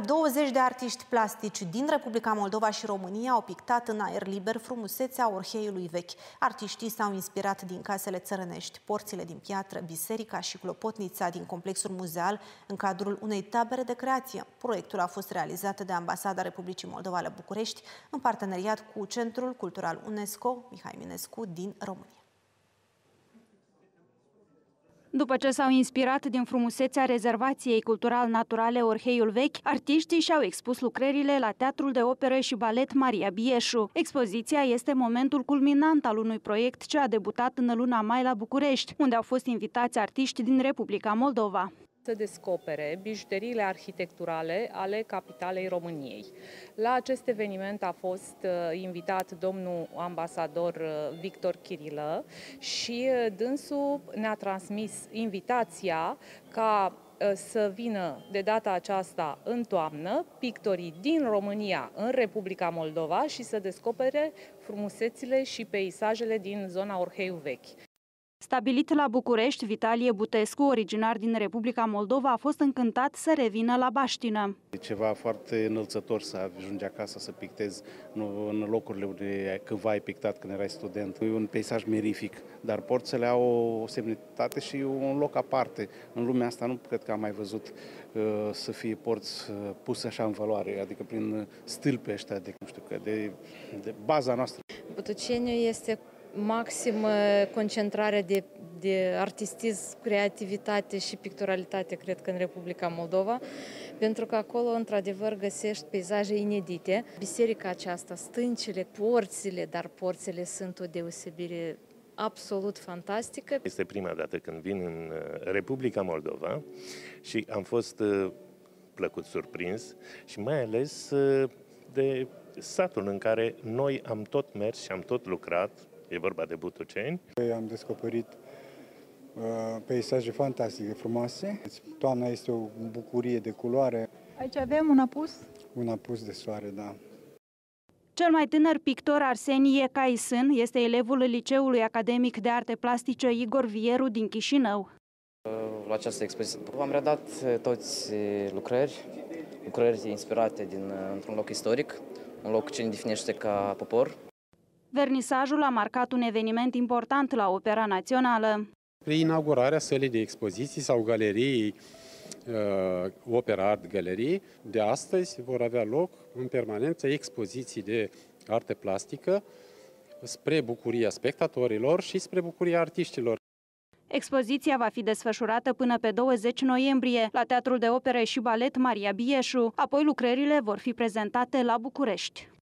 20 de artiști plastici din Republica Moldova și România au pictat în aer liber frumusețea Orheiului vechi. Artiștii s-au inspirat din casele țărănești, porțile din piatră, biserica și clopotnița din complexul muzeal în cadrul unei tabere de creație. Proiectul a fost realizat de Ambasada Republicii Moldova la București în parteneriat cu Centrul Cultural UNESCO Mihai Eminescu din România. După ce s-au inspirat din frumusețea rezervației cultural-naturale Orheiul vechi, artiștii și-au expus lucrările la Teatrul de Operă și Balet Maria Bieșu. Expoziția este momentul culminant al unui proiect ce a debutat în luna mai la București, unde au fost invitați artiști din Republica Moldova să descopere bijuteriile arhitecturale ale capitalei României. La acest eveniment a fost invitat domnul ambasador Victor Chirilă și dânsul ne-a transmis invitația ca să vină de data aceasta în toamnă pictorii din România în Republica Moldova și să descopere frumusețile și peisajele din zona Orheiul vechi. Stabilit la București, Vitalie Butescu, originar din Republica Moldova, a fost încântat să revină la baștină. E ceva foarte înălțător să ajungi acasă să pictezi în locurile unde cândva ai pictat când erai student. E un peisaj mirific, dar porțile au o semnitate și un loc aparte. În lumea asta nu cred că am mai văzut să fie porți puse așa în valoare, adică prin stâlpi ăștia de baza noastră. Butuceniu este maximă concentrare de artistism, creativitate și picturalitate, cred că în Republica Moldova, pentru că acolo, într-adevăr, găsești peisaje inedite. Biserica aceasta, stâncile, porțile, dar porțile sunt o deosebire absolut fantastică. Este prima dată când vin în Republica Moldova și am fost plăcut surprins și mai ales de satul în care noi am tot mers și am tot lucrat. E vorba de Butuceni. Am descoperit peisaje fantastice, frumoase. Toamna este o bucurie de culoare. Aici avem un apus? Un apus de soare, da. Cel mai tânăr pictor, Arsenie Caisân, este elevul Liceului Academic de Arte Plastice Igor Vieru din Chișinău. La această expoziție am redat toți lucrări inspirate într-un loc istoric, un loc ce ne definește ca popor. Vernisajul a marcat un eveniment important la Opera Națională. Prin inaugurarea sălii de expoziții sau galeriei Opera Art Galerie, de astăzi vor avea loc în permanență expoziții de arte plastică spre bucuria spectatorilor și spre bucuria artiștilor. Expoziția va fi desfășurată până pe 20 noiembrie la Teatrul de Operă și Balet Maria Bieșu, apoi lucrările vor fi prezentate la București.